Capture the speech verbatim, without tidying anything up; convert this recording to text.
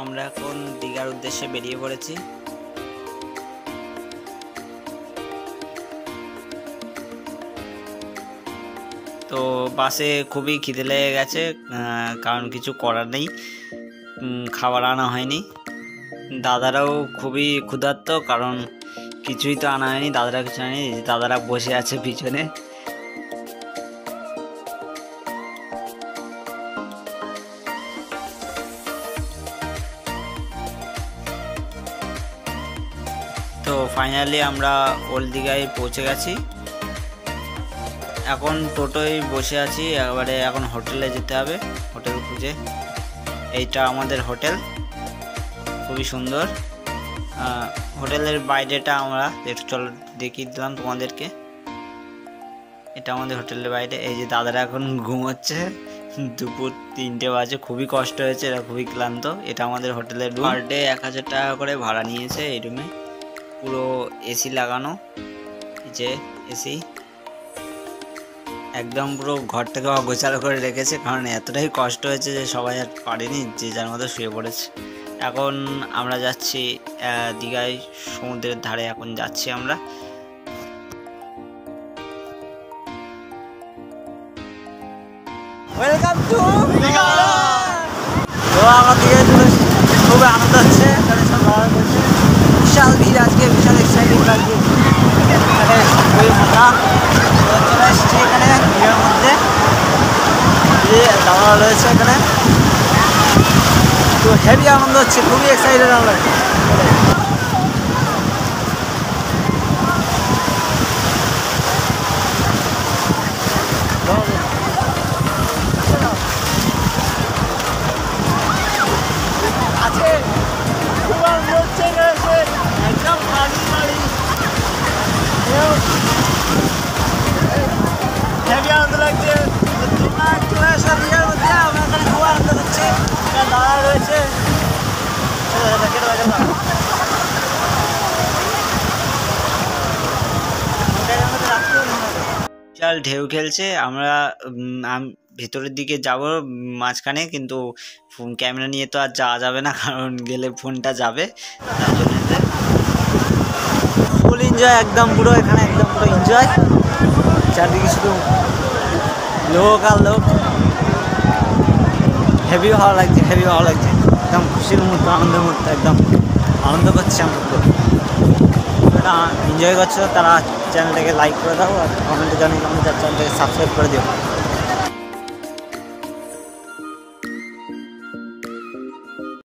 আমরা এখন দীঘার উদ্দেশ্যে বেরিয়ে পড়েছি। তো বাসে খুবই খিদে লেগে গেছে, কারণ কিছু করার নেই, খাবার আনা হয়নি। দাদারাও খুবই ক্ষুধার্ত, কারণ কিছুই তো আনা হয়নি, দাদারা কিছু আনেনি। দাদারা বসে আছে পিছনে। তো ফাইনালি আমরা ওল্ড দীঘায় পৌঁছে গেছি। এখন টোটোয় বসে আছি, এবারে এখন হোটেলে যেতে হবে, হোটেল খুঁজে। এইটা আমাদের হোটেল, খুবই সুন্দর। হোটেলের বাইরেটা আমরা একটু চলো দেখিয়ে দিলাম তোমাদেরকে। এটা আমাদের হোটেলের বাইরে। এই যে দাদারা এখন ঘুমোচ্ছে, দুপুর তিনটে বাজে, খুবই কষ্ট হয়েছে, এরা খুবই ক্লান্ত। এটা আমাদের হোটেলের রুম। পার ডে এক হাজার টাকা করে ভাড়া নিয়েছে এই রুমে। পুরো এসি লাগানো, এই যে এসি একদম পুরো ঘরটাকে অগোছালো করে রেখেছে, কারণ এতটাই কষ্ট হয়েছে যে সবাই আর পারেনি, যে যার মতো শুয়ে পড়েছে। এখন আমরা যাচ্ছি দীঘায়, সমুদ্রের ধারে এখন যাচ্ছি আমরা। Welcome to Digha. তো আমার দিকে খুব আনন্দ হচ্ছে, তাদের সব ভালো করছে। বিশাল ভিড় আজকে, বিশাল এক্সাইটিং লাগছে। এখানে খুবই মজা। চলে এসেছি এখানে ভিড়ের মধ্যে, দাদা রয়েছে এখানে, তো হেভি আনন্দ হচ্ছে, খুবই এক্সাইটেড আমরা। একদম হেভি আনন্দ লাগছে। তোমরা চলে আসো দীঘার মধ্যে, আমরা এখানে খুব আনন্দ করছি। দাদা রয়েছে, বিশাল ঢেউ খেলছে। আমরা ভেতরের দিকে যাব মাঝখানে, কিন্তু ক্যামেরা নিয়ে তো আর যাওয়া যাবে না, কারণ গেলে ফোনটা যাবে। তার জন্য ফুল এনজয় একদম পুরো, এখানে একদম পুরো এনজয়। চারদিকে শুধু লোক আর লোক, হেভি ভালো লাগছে, হেভি ভালো লাগছে। একদম খুশির মুহূর্ত, আনন্দের মুহূর্ত, একদম আনন্দ করছে আমরা পুরো। যারা এনজয় করছো তারা চ্যানেলটাকে লাইক করে দাও, আর কমেন্টে জানিয়ে আমাদের চ্যানেলটাকে সাবস্ক্রাইব করে দিও।